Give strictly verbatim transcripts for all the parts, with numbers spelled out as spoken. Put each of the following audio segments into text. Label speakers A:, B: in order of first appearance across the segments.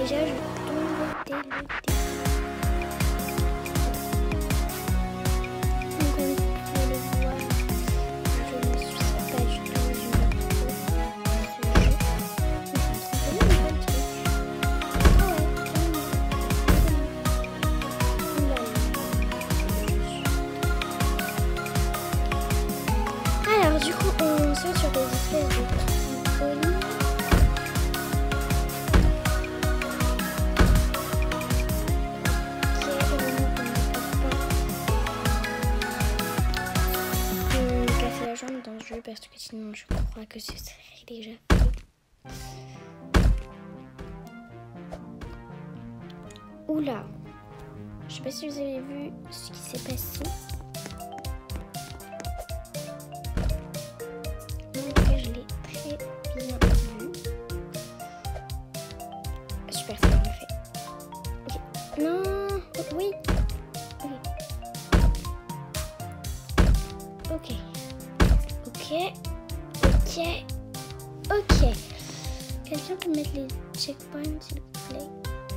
A: déjà, je tombe dès le début. Donc, comme vous pouvez le voir, je ne suis pas du tout une pro de ce jeu. Mais ça me trompe pas, mais pas le truc. Ah ouais, carrément. Alors, du coup, on saute sur des espèces de trampolines. Dans ce jeu parce que sinon je crois que ce serait déjà fait. Oula, je sais pas si vous avez vu ce qui s'est passé. En tout cas, je l'ai très bien vu. Super, c'est bien fait. Ok, non, oui, ok, ok. Ok, ok, ok. Quelqu'un peut mettre les checkpoints, s'il vous plaît?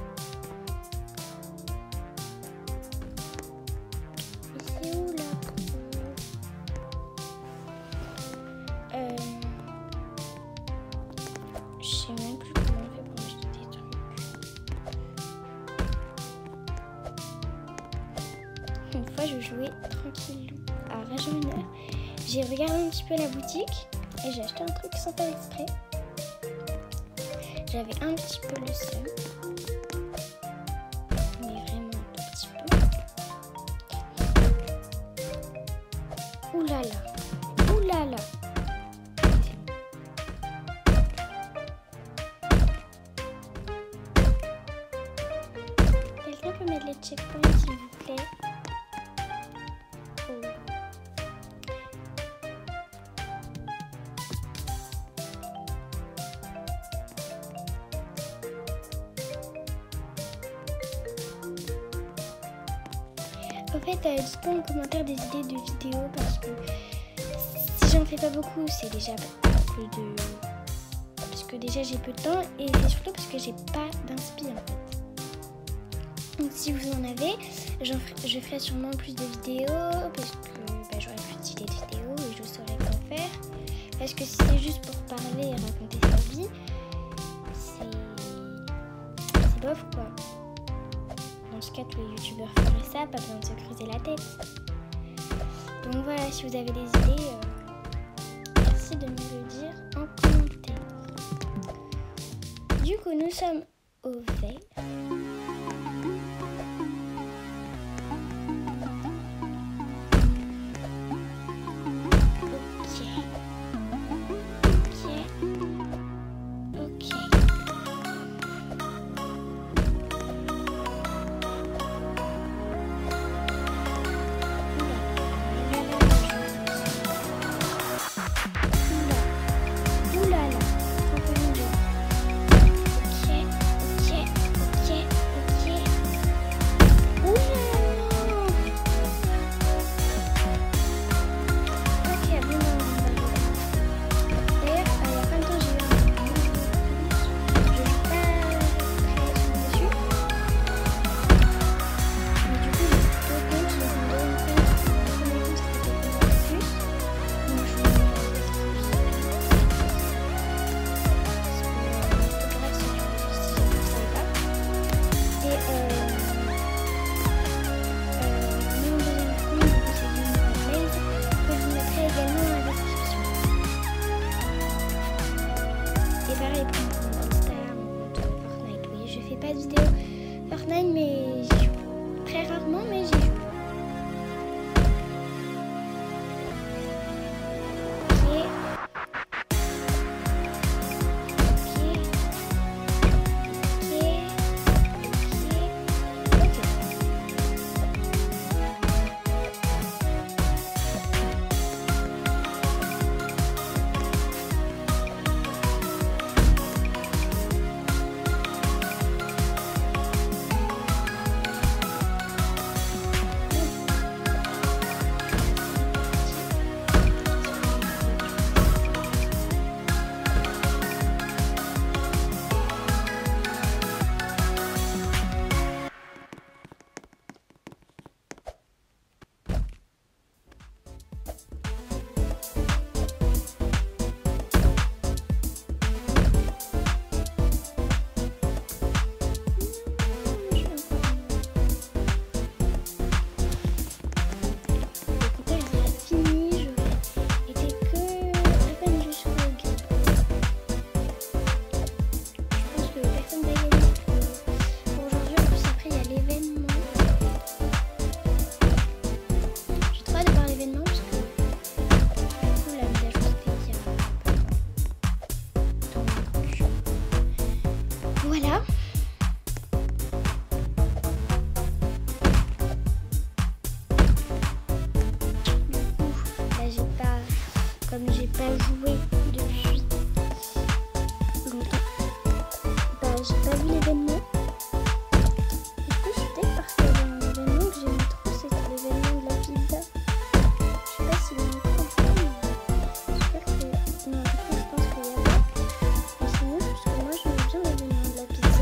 A: Mais c'est où là? Euh... Je sais même plus comment on fait pour acheter des trucs. Une fois, je jouais tranquille à Rajeuneur. J'ai regardé un petit peu la boutique et j'ai acheté un truc sans faire exprès. J'avais un petit peu le seum, mais vraiment un tout petit peu. Ouh là là, ouh là là. Quelqu'un peut mettre les checkpoints, s'il vous plaît? Oh. En fait, euh, dites-moi en commentaire des idées de vidéos parce que si j'en fais pas beaucoup, c'est déjà peu de... Parce que déjà j'ai peu de temps et c'est surtout parce que j'ai pas d'inspi en fait. Donc si vous en avez, j'en ferai, je ferai sûrement plus de vidéos parce que bah, j'aurai plus d'idées de vidéos et je saurai quoi faire. Parce que si c'est juste pour parler et raconter sa vie, c'est... c'est bof quoi. Dans ce cas, tous les youtubeurs feraient ça, pas besoin de se creuser la tête. Donc voilà, si vous avez des idées, euh, merci de me le dire en commentaire. Du coup, nous sommes au vert. Mais j'y joue très rarement, mais j'y joue. Ok. Ok. Ok. Ok. Ok. là. Du coup, là j'ai pas, comme j'ai pas joué depuis longtemps, bah j'ai pas vu l'événement. Du coup, je suis peut-être parce qu'il y avait un événement que j'aimais trop, c'était l'événement de la pizza. Je sais pas si vous me comprenez. J'espère que non, du coup, je pense qu'il y a pas. Mais sinon, parce que moi, j'aime bien l'événement de la pizza.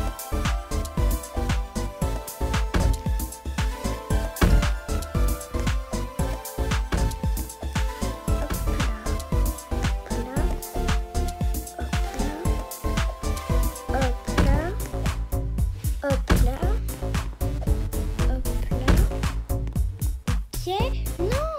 A: Hop là, hop là, ok, non,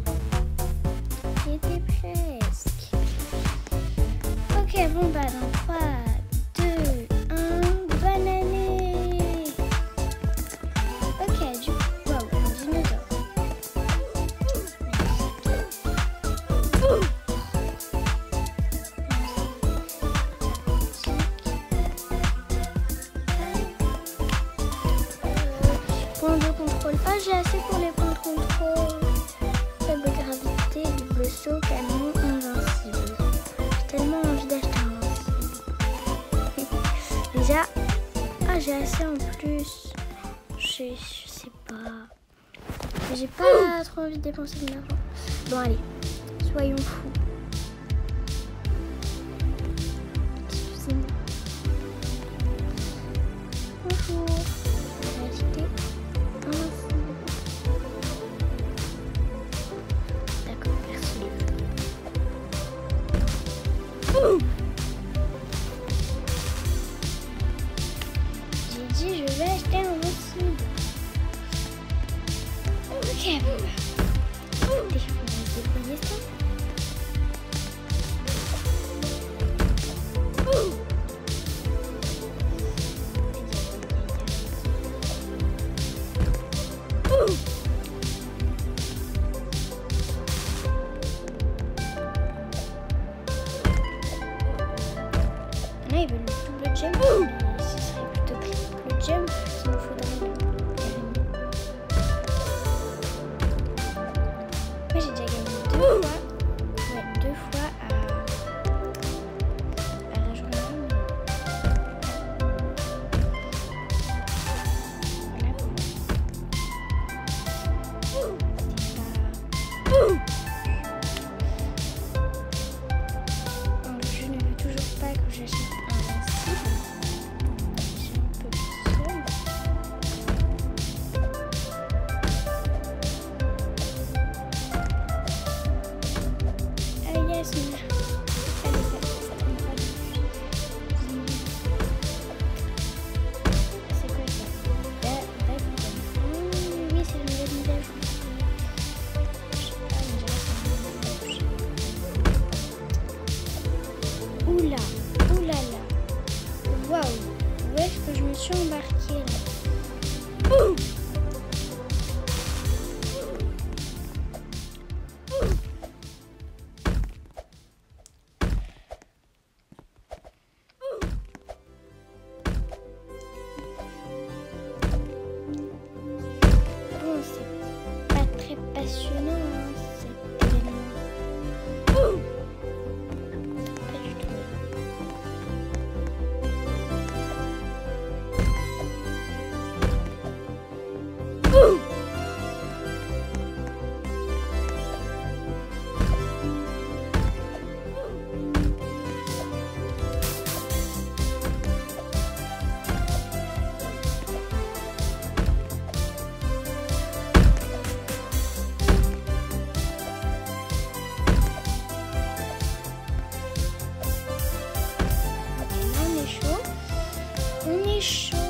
A: j'y étais presque. Ok, bon bah dans trois, deux, un, bonne année. Ok, du coup, wow, un dinosaure. Point de contrôle. Ah, j'ai assez pour les points de contrôle. Faible gravité, double saut, canon, invincible. J'ai tellement envie d'acheter invincible. Déjà, ah, j'ai assez en plus. Je sais, je sais pas. J'ai pas trop envie de dépenser de l'argent. Bon, allez, soyons fous. Excusez-moi. Bonjour. Je vais acheter. D'accord, merci. J'ai dit je vais acheter un invincible. Ok, bon bah. Déjà, on va déployer ça. Là, ils veulent le double jump, mais ce serait plutôt triple jump qu'il nous faudrait le carrément. Moi, j'ai déjà gagné deux fois. Ouais, deux fois à, à rejoindre. Voilà. Donc, je ne veux toujours pas que j'achète invincible. J'ai un peu seul. Ah yes, mais... Allez, ça, ça tombe pas dessus. C'est quoi ça? Da- da- Oui, oui, c'est une nouvelle mise à jour. Je sais pas, mais j'ai raison. Oula, oulala. Waouh, où est-ce que je me suis embarquée là? Bon, c'est pas très passionnant, hein, cet événement. Pas du tout. Ok, là on est chaud. On est chaud.